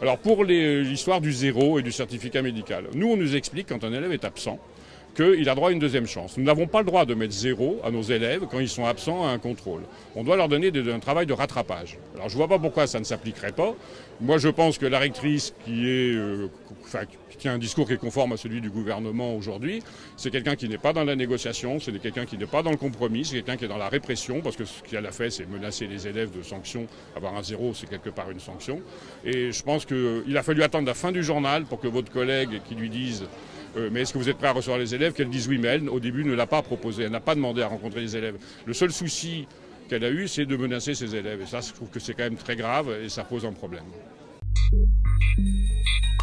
Alors pour l'histoire du zéro et du certificat médical, nous on nous explique quand un élève est absent qu'il a droit à une deuxième chance. Nous n'avons pas le droit de mettre zéro à nos élèves quand ils sont absents à un contrôle. On doit leur donner un travail de rattrapage. Alors je ne vois pas pourquoi ça ne s'appliquerait pas. Moi je pense que la rectrice qui tient un discours qui est conforme à celui du gouvernement aujourd'hui, c'est quelqu'un qui n'est pas dans la négociation, c'est quelqu'un qui n'est pas dans le compromis, c'est quelqu'un qui est dans la répression, parce que ce qu'elle a fait c'est menacer les élèves de sanctions. Avoir un zéro c'est quelque part une sanction. Et je pense qu'il a fallu attendre la fin du journal pour que votre collègue qui lui dise mais est-ce que vous êtes prêt à recevoir les élèves, qu'elle dise oui, mais elle, au début, ne l'a pas proposé. Elle n'a pas demandé à rencontrer les élèves. Le seul souci qu'elle a eu, c'est de menacer ses élèves. Et ça, je trouve que c'est quand même très grave et ça pose un problème.